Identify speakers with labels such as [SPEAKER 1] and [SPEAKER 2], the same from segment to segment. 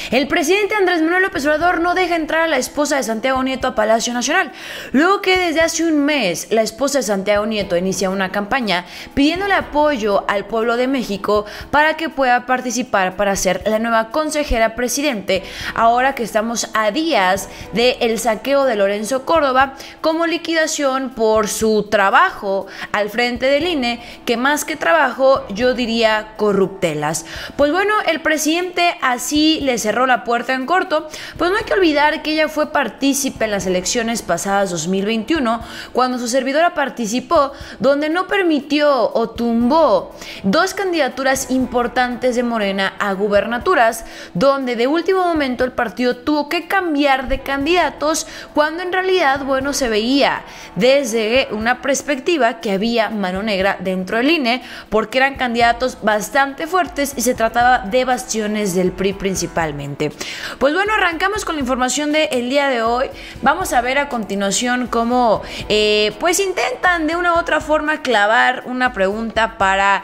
[SPEAKER 1] El presidente Andrés Manuel López Obrador no deja entrar a la esposa de Santiago Nieto a Palacio Nacional, luego que desde hace un mes la esposa de Santiago Nieto inicia una campaña pidiéndole apoyo al pueblo de México para que pueda participar para ser la nueva consejera presidente, ahora que estamos a días del saqueo de Lorenzo Córdoba como liquidación por su trabajo al frente del INE, que más que trabajo yo diría corruptelas. Pues bueno, el presidente así le cerró la puerta en corto, pues no hay que olvidar que ella fue partícipe en las elecciones pasadas 2021, cuando su servidora participó, donde no permitió o tumbó dos candidaturas importantes de Morena a gubernaturas, donde de último momento el partido tuvo que cambiar de candidatos, cuando en realidad, bueno, se veía desde una perspectiva que había mano negra dentro del INE, porque eran candidatos bastante fuertes y se trataba de bastiones del PRI principalmente. Pues bueno, arrancamos con la información del día de hoy. Vamos a ver a continuación cómo pues intentan de una u otra forma clavar una pregunta para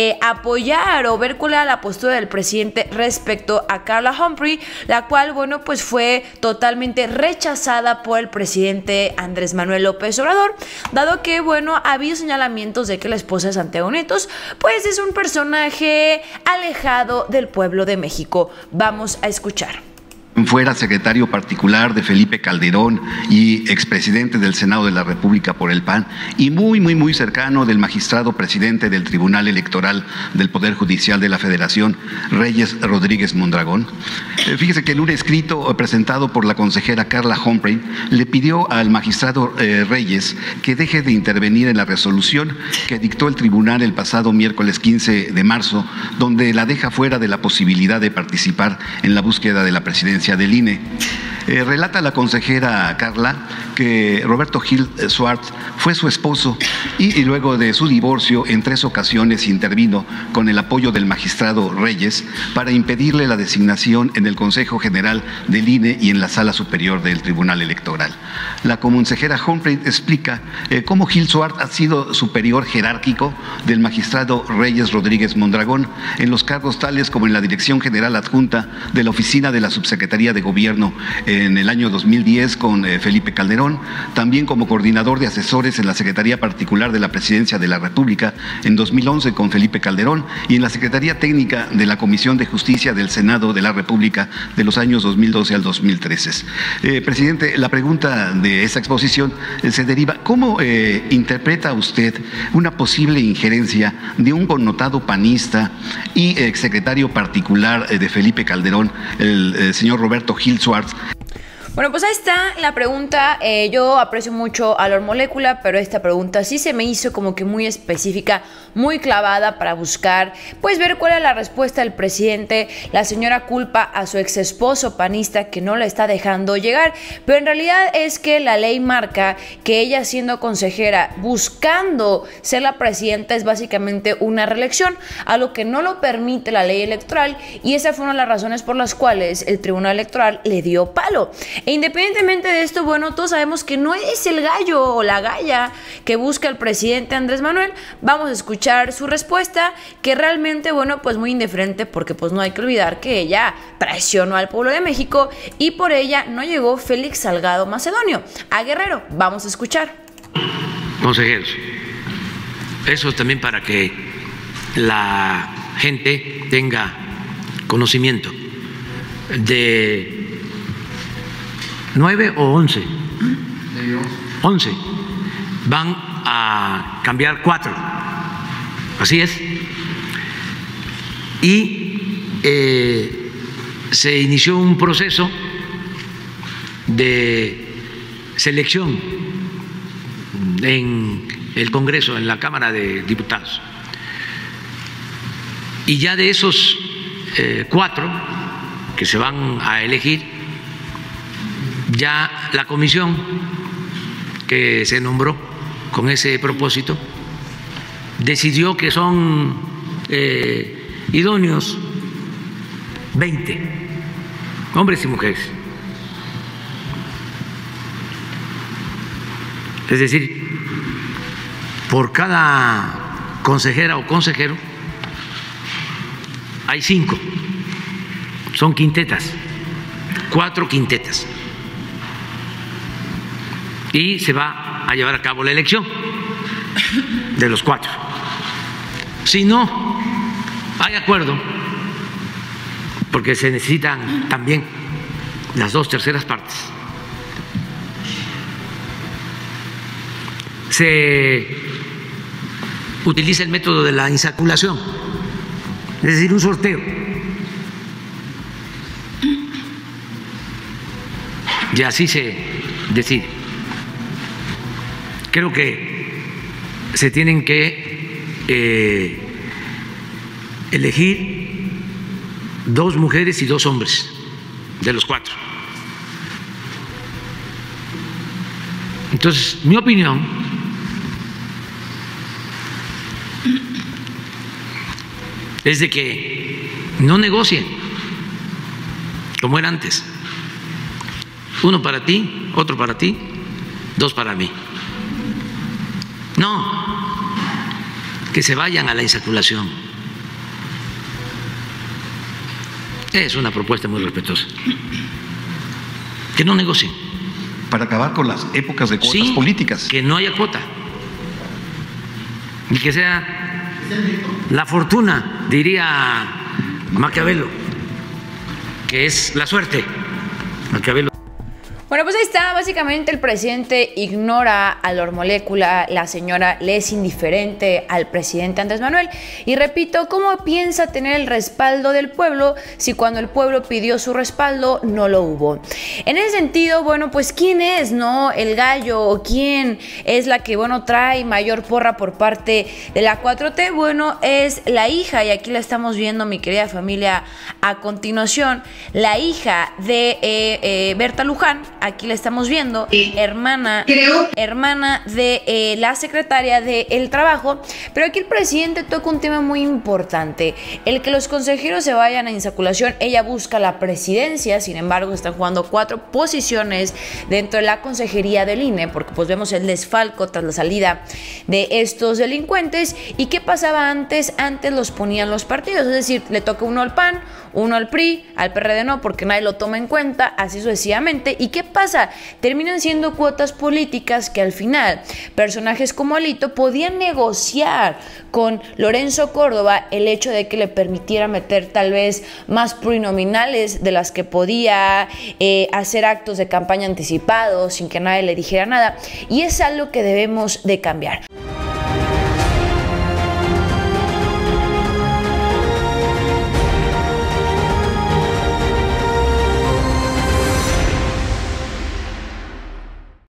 [SPEAKER 1] apoyar o ver cuál era la postura del presidente respecto a Carla Humphrey, la cual, bueno, pues fue totalmente rechazada por el presidente Andrés Manuel López Obrador, dado que, bueno, ha habido señalamientos de que la esposa de Santiago Nieto pues es un personaje alejado del pueblo de México. Vamos a escuchar.
[SPEAKER 2] Fuera secretario particular de Felipe Calderón y expresidente del Senado de la República por el PAN y muy cercano del magistrado presidente del Tribunal Electoral del Poder Judicial de la Federación, Reyes Rodríguez Mondragón. Fíjese que en un escrito presentado por la consejera Carla Humphrey le pidió al magistrado Reyes que deje de intervenir en la resolución que dictó el tribunal el pasado miércoles 15 de marzo, donde la deja fuera de la posibilidad de participar en la búsqueda de la presidencia del INE. Relata la consejera Carla que Roberto Gil Suárez fue su esposo y luego de su divorcio en 3 ocasiones intervino con el apoyo del magistrado Reyes para impedirle la designación en el Consejo General del INE y en la Sala Superior del Tribunal Electoral. La consejera Humphrey explica cómo Gil Suárez ha sido superior jerárquico del magistrado Reyes Rodríguez Mondragón en los cargos tales como en la Dirección General Adjunta de la Oficina de la Subsecretaría de Gobierno en el año 2010 con Felipe Calderón, también como coordinador de asesores en la Secretaría Particular de la Presidencia de la República en 2011 con Felipe Calderón y en la Secretaría Técnica de la Comisión de Justicia del Senado de la República de los años 2012 al 2013. Presidente, la pregunta de esa exposición se deriva, ¿cómo interpreta usted una posible injerencia de un connotado panista y exsecretario particular de Felipe Calderón, el señor Roberto Gil Suárez?
[SPEAKER 1] Bueno, pues ahí está la pregunta. Yo aprecio mucho a Lord Molécula, pero esta pregunta sí se me hizo como que muy específica, muy clavada para buscar, pues ver cuál es la respuesta del presidente. La señora culpa a su ex esposo panista que no la está dejando llegar, pero en realidad es que la ley marca que ella, siendo consejera, buscando ser la presidenta, es básicamente una reelección, a lo que no lo permite la ley electoral, y esa fue una de las razones por las cuales el Tribunal Electoral le dio palo. E independientemente de esto, bueno, todos sabemos que no es el gallo o la galla que busca el presidente Andrés Manuel. Vamos a escuchar su respuesta, que realmente, bueno, pues muy indiferente, porque pues no hay que olvidar que ella traicionó al pueblo de México y por ella no llegó Félix Salgado Macedonio a Guerrero. Vamos a escuchar.
[SPEAKER 3] Consejeros, eso también para que la gente tenga conocimiento de 9 o 11. 11. Van a cambiar 4. Así es. Y se inició un proceso de selección en el Congreso, en la Cámara de Diputados. Y ya de esos 4 que se van a elegir, ya la comisión que se nombró con ese propósito decidió que son idóneos 20 hombres y mujeres. Es decir, por cada consejera o consejero hay 5 son quintetas, 4 quintetas. Y se va a llevar a cabo la elección de los 4. Si no hay acuerdo, porque se necesitan también las 2/3 partes, se utiliza el método de la insaculación, es decir, un sorteo. Y así se decide. Creo que se tienen que elegir 2 mujeres y 2 hombres de los 4. Entonces, mi opinión es de que no negocien como era antes. 1 para ti, otro para ti, 2 para mí. No, que se vayan a la insaculación. Es una propuesta muy respetuosa. Que no negocien.
[SPEAKER 2] Para acabar con las épocas de cuotas políticas.
[SPEAKER 3] Que no haya cuota. Y que sea la fortuna, diría Maquiavelo, que es la suerte. Maquiavelo.
[SPEAKER 1] Bueno, pues ahí está, básicamente el presidente ignora a Lord Molécula, la señora le es indiferente al presidente Andrés Manuel y repito, ¿cómo piensa tener el respaldo del pueblo si cuando el pueblo pidió su respaldo no lo hubo? En ese sentido, bueno, pues ¿quién es, no, el gallo o quién es la que, bueno, trae mayor porra por parte de la 4T? Bueno, es la hija, y aquí la estamos viendo, mi querida familia, a continuación, la hija de Berta Luján. Aquí la estamos viendo, hermana de la secretaria del Trabajo, pero aquí el presidente toca un tema muy importante, el que los consejeros se vayan a insaculación. Ella busca la presidencia, sin embargo están jugando 4 posiciones dentro de la consejería del INE, porque pues vemos el desfalco tras la salida de estos delincuentes. ¿Y qué pasaba antes? Antes los ponían los partidos, es decir, le toca uno al PAN, uno al PRI, al PRD no, porque nadie lo toma en cuenta, así sucesivamente. ¿Y qué pasa? Terminan siendo cuotas políticas que al final personajes como Alito podían negociar con Lorenzo Córdoba el hecho de que le permitiera meter tal vez más plurinominales de las que podía, hacer actos de campaña anticipados sin que nadie le dijera nada, y es algo que debemos de cambiar.